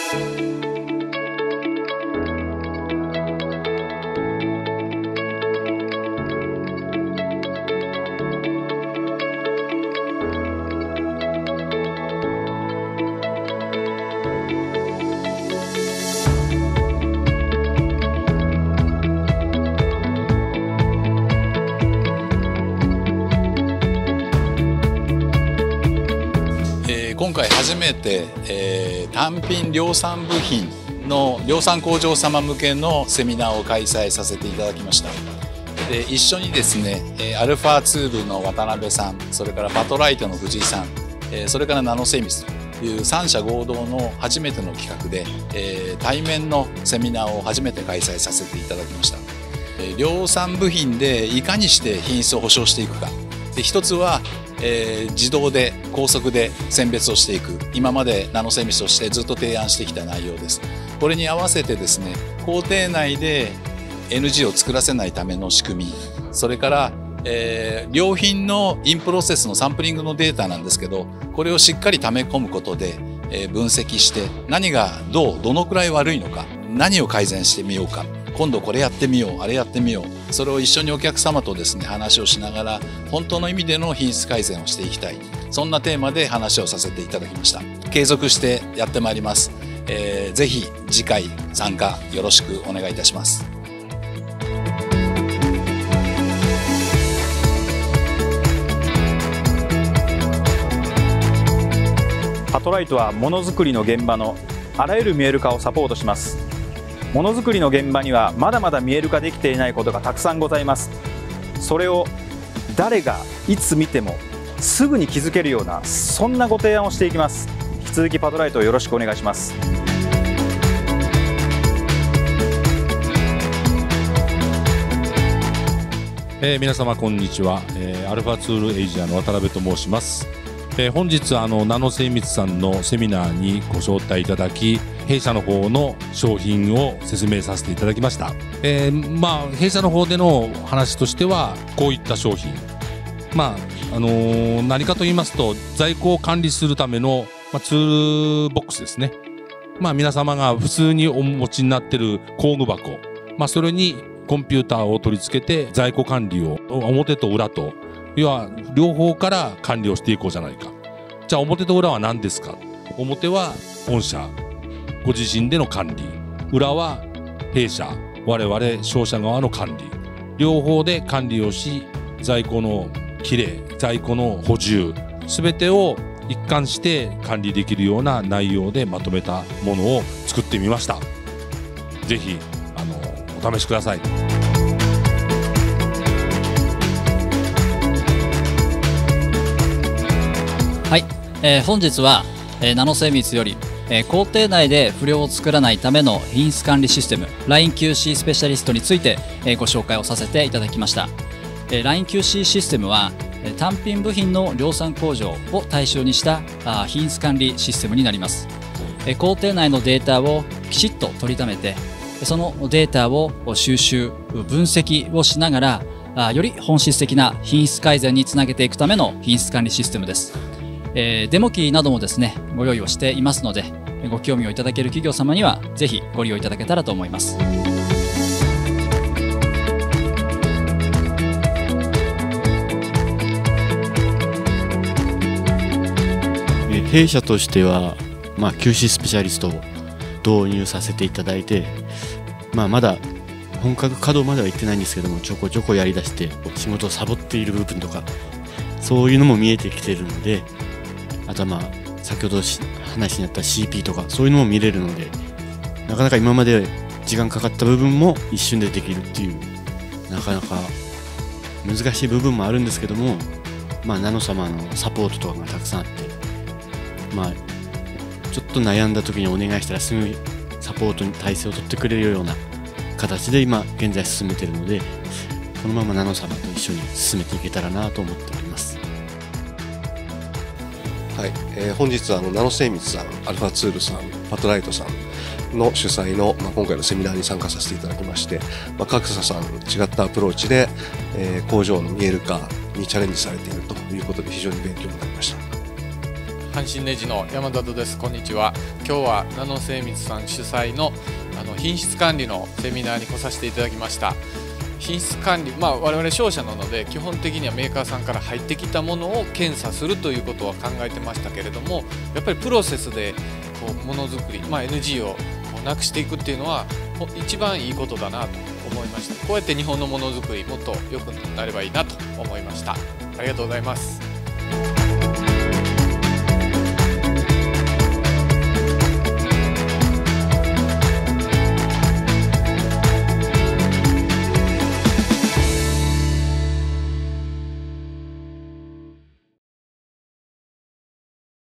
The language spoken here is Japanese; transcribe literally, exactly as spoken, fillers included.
今回初めて、えー、単品量産部品の量産工場様向けのセミナーを開催させていただきました。で一緒にですね、えー、アルファツールの渡辺さん、それからパトライトの藤井さん、えー、それからナノ精密というさん社合同の初めての企画で、えー、対面のセミナーを初めて開催させていただきました。えー、量産部品でいかにして品質を保証していくか。で一つはえー、自動で高速で選別をしていく、今までナノ精密としてずっと提案してきた内容です。これに合わせてですね、工程内で エヌジー を作らせないための仕組み、それから、えー、良品のインプロセスのサンプリングのデータなんですけど、これをしっかり溜め込むことで、えー、分析して何がどうどのくらい悪いのか、何を改善してみようか、今度これやってみよう、あれやってみよう、それを一緒にお客様とですね話をしながら本当の意味での品質改善をしていきたい、そんなテーマで話をさせていただきました。継続してやってまいります。えー、ぜひ次回参加よろしくお願いいたします。 パトライトはものづくりの現場のあらゆる見える化をサポートします。ものづくりの現場にはまだまだ見える化できていないことがたくさんございます。それを誰がいつ見てもすぐに気づけるような、そんなご提案をしていきます。引き続きパトライトをよろしくお願いします。 えー、皆様こんにちは、えー、アルファツールエイジアの渡辺と申します。えー、本日あのナノ精密さんのセミナーにご招待いただき、弊社の方の商品を説明させていただきました。えー、まあ弊社の方での話としてはこういった商品、まああのー、何かと言いますと在庫を管理するための、まあ、ツールボックスですね。まあ皆様が普通にお持ちになっている工具箱、まあそれにコンピューターを取り付けて在庫管理を表と裏と、要は両方から管理をしていこうじゃないか。じゃあ表と裏は何ですか。表は御社ご自身での管理、裏は弊社我々商社側の管理、両方で管理をし、在庫のきれい、在庫の補充、全てを一貫して管理できるような内容でまとめたものを作ってみました。ぜひあのお試しください。 はい、えー、本日は、えー、ナノ精密より、えー、工程内で不良を作らないための品質管理システム ラインキューシー スペシャリストについて、えー、ご紹介をさせていただきました。えー、ラインキューシー システムは単品部品の量産工場を対象にしたあ品質管理システムになります。えー、工程内のデータをきちっと取りためて、そのデータを収集分析をしながらあより本質的な品質改善につなげていくための品質管理システムです。えー、デモ機などもですねご用意をしていますので、ご興味をいただける企業様にはぜひご利用いただけたらと思います。 弊社としては、まあ、キューシー スペシャリストを導入させていただいて、まあ、まだ本格稼働までは行ってないんですけども、ちょこちょこやりだして仕事をサボっている部分とかそういうのも見えてきているので、あとはまあ先ほど話になった シーピー とかそういうのも見れるので、なかなか今まで時間かかった部分も一瞬でできるっていう、なかなか難しい部分もあるんですけども、まあ、ナノ様のサポートとかがたくさんあって、まあ、ちょっと悩んだ時にお願いしたらすぐサポートに体制を取ってくれるような形で今現在進めているので、このままナノ様と一緒に進めていけたらなと思っております。 はい、えー、本日はあのナノ精密さん、アルファツールさん、パトライトさんの主催の、まあ、今回のセミナーに参加させていただきまして、まあ、各社さん違ったアプローチで、えー、工場の見える化にチャレンジされているということで非常に勉強になりました。 阪神ネジの山田です。こんにちは。今日はナノ精密さん主催のあの品質管理のセミナーに来させていただきました。品質管理、まあ、我々商社なので基本的にはメーカーさんから入ってきたものを検査するということは考えてましたけれども、やっぱりプロセスでこうものづくり、まあ、エヌジー をこうなくしていくっていうのは一番いいことだなと思いました。こうやって日本のものづくりもっと良くなればいいなと思いました。ありがとうございます。